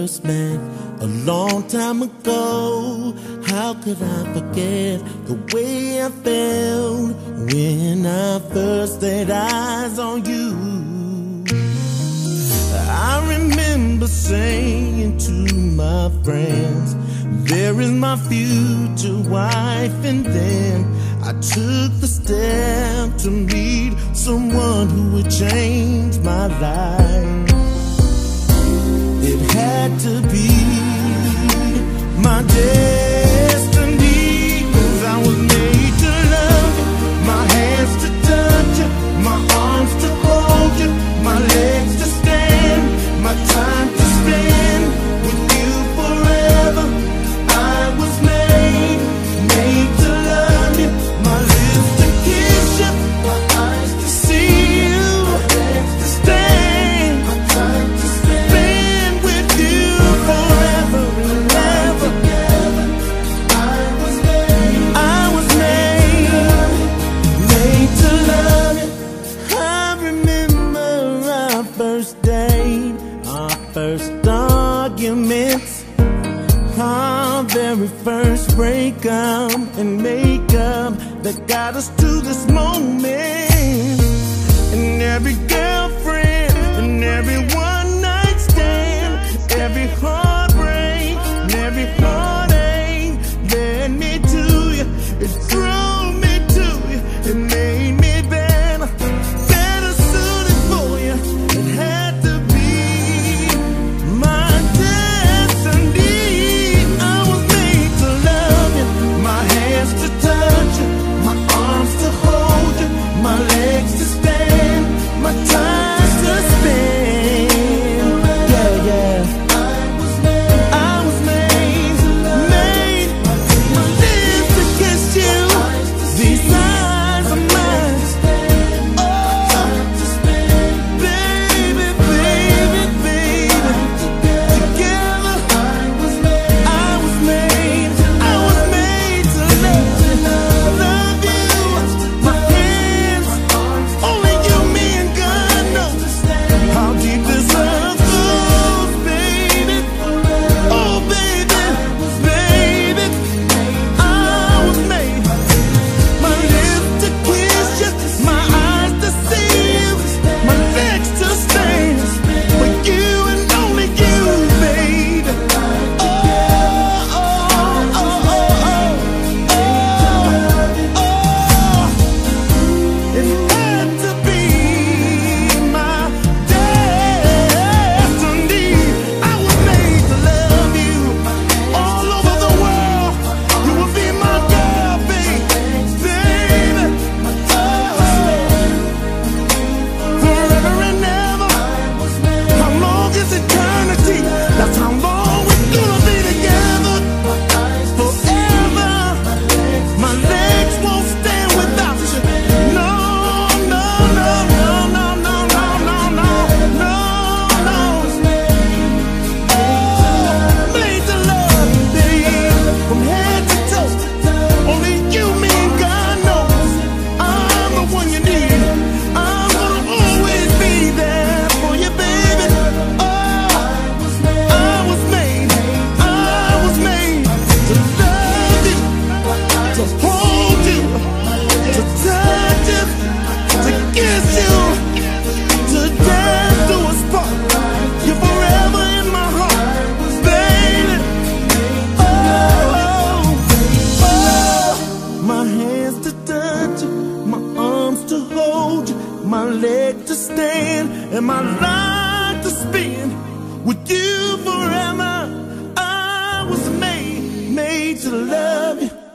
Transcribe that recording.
first met a long time ago. How could I forget the way I felt when I first laid eyes on you? I remember saying to my friends, there is my future wife, and then I took the step to meet someone who would change my life. It had to be my destiny, 'cause I was made to love you, my hands to touch you, my arms to hold you, my legs to stand, my time to spend with you forever. I was made to love you, my lips to kiss you, my eyes to see you, my legs to stand, my time to spend with you forever and ever. I was made to love you. I remember our first date, our first arguments, our very first breakup and makeup that got us to this moment. And every girlfriend and every one night stand, every heartbreak and every heartache led me to you. It drew me to you. It made me better, better suited for you. It had to be my destiny. I was made to love you, my hands to touch you, my arms to hold you, my legs to stand, my time to spend. Yeah, yeah. I was made, my lips to kiss you, these eyes are mine. Oh, baby, baby, baby, together. I was made to love you. My hands, only you, me, and God know how deep this love goes, baby. Oh, baby, baby, I was made. My lips to kiss you, my eyes to see you, my legs to stand for you and only you, baby. Oh, oh, oh, oh, oh, oh, oh. It had to be my destiny. I was made to love you all over the world. You will be my girl, baby, baby. Oh, forever and ever. How long is eternity? That's how long we're gonna be together. Forever. My legs won't stand without you. No, no, no, no, no, no, no, no, no, no, no. Made to love you, baby, from head to toe. Only you, me, and God knows I'm the one you need. I'm gonna always be there for you, baby. Oh, I was made to love you, to hold you, to touch you, to kiss you, to death do us part. You're forever in my heart, baby. Oh, oh, my hands to touch you, my arms to hold you, my leg to stand, and my life to spend with you forever. I was made to love you.